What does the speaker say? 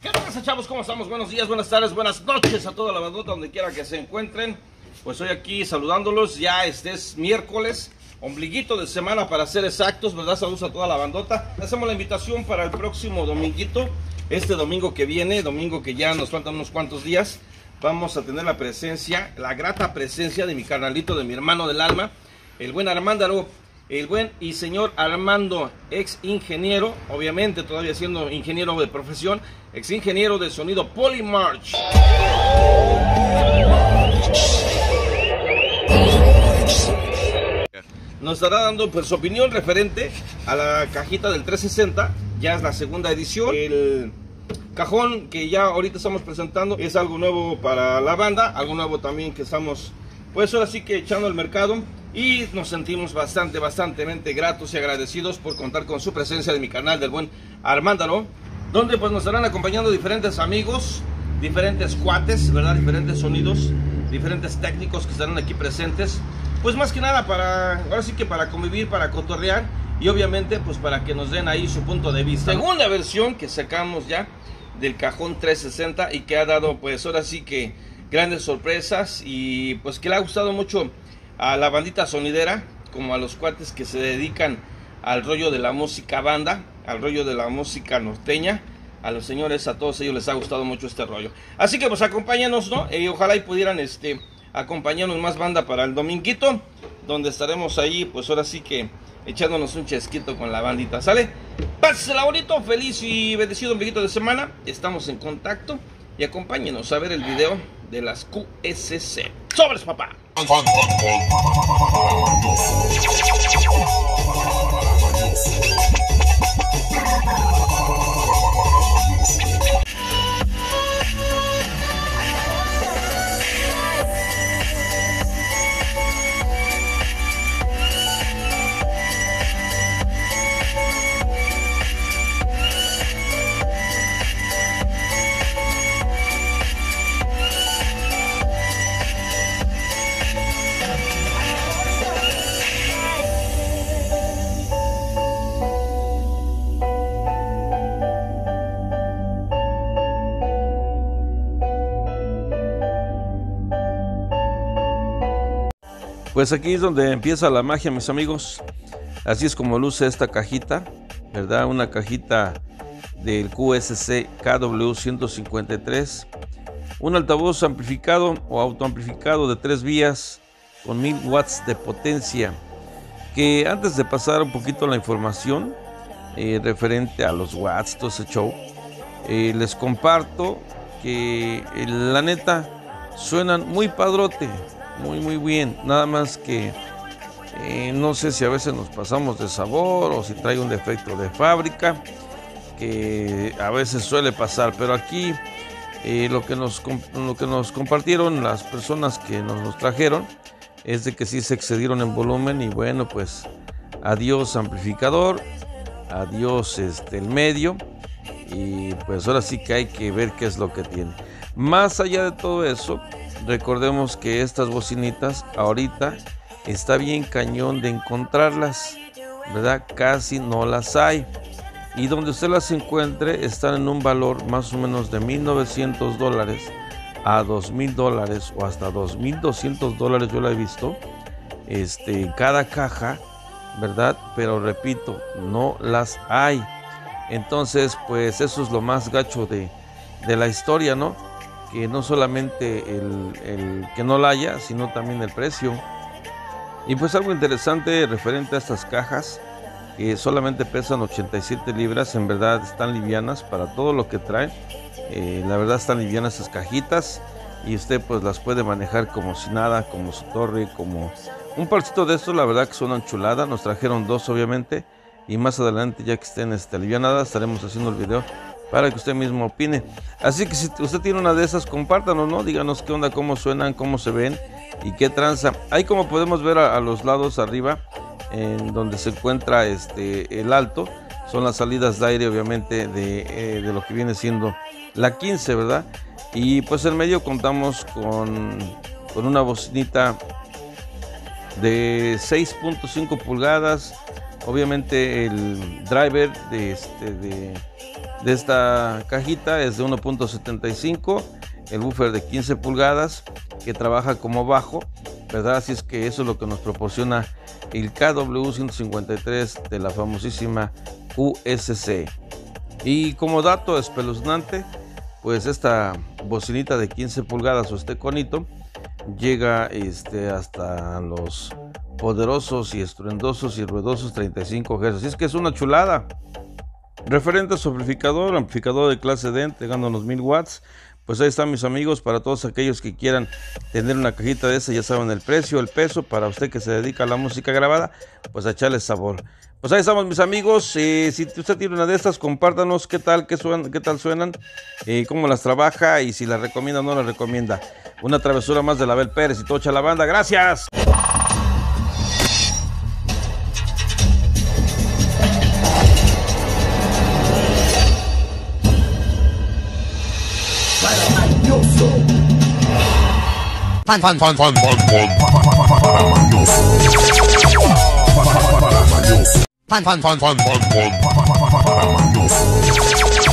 ¿Qué pasa, chavos? ¿Cómo estamos? Buenos días, buenas tardes, buenas noches a toda la bandota donde quiera que se encuentren. Pues hoy aquí saludándolos, ya es miércoles, ombliguito de semana para ser exactos, ¿verdad? Saludos a toda la bandota. Hacemos la invitación para el próximo dominguito, este domingo que viene, domingo que ya nos faltan unos cuantos días. Vamos a tener la presencia, la grata presencia de mi carnalito, de mi hermano del alma, el buen Armándaro, el buen y señor Armando, ex ingeniero, obviamente todavía siendo ingeniero de profesión, ex ingeniero de sonido Polymarch. Nos estará dando pues su opinión referente a la cajita del 360, ya es la segunda edición. El cajón que ya ahorita estamos presentando es algo nuevo para la banda, algo nuevo también que estamos pues ahora sí que echando al mercado, y nos sentimos bastantemente gratos y agradecidos por contar con su presencia de mi canal del buen Armándaro, donde pues nos estarán acompañando diferentes amigos, diferentes cuates, ¿verdad? Diferentes sonidos, diferentes técnicos que estarán aquí presentes, pues más que nada para, ahora sí que para convivir, para cotorrear y obviamente pues para que nos den ahí su punto de vista. Segunda versión que sacamos ya del cajón 360 y que ha dado pues ahora sí que grandes sorpresas y pues que le ha gustado mucho a la bandita sonidera, como a los cuates que se dedican al rollo de la música banda, al rollo de la música norteña. A los señores, a todos ellos les ha gustado mucho este rollo. Así que pues acompáñanos, ¿no? Y ojalá y pudieran acompañarnos más banda para el dominguito, donde estaremos ahí, pues ahora sí que echándonos un chesquito con la bandita, ¿sale? Pásela bonito, feliz y bendecido ombliguito de semana. Estamos en contacto y acompáñenos a ver el video de las QSC. ¡Sobres, papá! Pues aquí es donde empieza la magia, mis amigos. Así es como luce esta cajita, ¿verdad? Una cajita del QSC KW153. Un altavoz amplificado o autoamplificado de 3 vías con 1000 watts de potencia. Que antes de pasar un poquito la información referente a los watts, todo ese show, les comparto que la neta suenan muy padrote. Muy bien, nada más que no sé si a veces nos pasamos de sabor o si trae un defecto de fábrica, que a veces suele pasar, pero aquí lo que nos compartieron las personas que nos trajeron es de que sí se excedieron en volumen y bueno, pues adiós amplificador, adiós el medio, y pues ahora sí que hay que ver qué es lo que tiene. Más allá de todo eso, recordemos que estas bocinitas ahorita está bien cañón de encontrarlas, ¿verdad? Casi no las hay. Y donde usted las encuentre están en un valor más o menos de $1,900 a $2,000 o hasta $2,200. Yo la he visto cada caja, ¿verdad? Pero repito, no las hay. Entonces pues eso es lo más gacho de la historia, ¿no? Que no solamente el que no la haya, sino también el precio. Y pues algo interesante referente a estas cajas, que solamente pesan 87 libras, en verdad están livianas para todo lo que traen. La verdad están livianas estas cajitas y usted pues las puede manejar como si nada, como su torre, como un parcito de estos. La verdad que suenan chulada. Nos trajeron 2 obviamente, y más adelante, ya que estén alivianadas, estaremos haciendo el video para que usted mismo opine. Así que si usted tiene una de esas, compártanos, ¿no? Díganos qué onda, cómo suenan, cómo se ven y qué tranza. Ahí como podemos ver a los lados arriba, en donde se encuentra el alto, son las salidas de aire obviamente de lo que viene siendo la 15, ¿verdad? Y pues en medio contamos con una bocinita de 6.5 pulgadas, obviamente el driver de esta cajita es de 1.75, el buffer de 15 pulgadas que trabaja como bajo, ¿verdad? Así es que eso es lo que nos proporciona el KW153 de la famosísima QSC. Y como dato espeluznante, pues esta bocinita de 15 pulgadas o este conito llega hasta los poderosos y estruendosos y ruidosos 35 Hz. Así es que es una chulada. Referente a su amplificador de clase D, entregando los 1000 watts. Pues ahí están, mis amigos, para todos aquellos que quieran tener una cajita de esa, ya saben el precio, el peso, para usted que se dedica a la música grabada, pues a echarle sabor. Pues ahí estamos, mis amigos. Si usted tiene una de estas, compártanos qué tal suenan, cómo las trabaja y si las recomienda o no las recomienda. Una travesura más de Abel Pérez y Tocha la banda. ¡Gracias! Fan,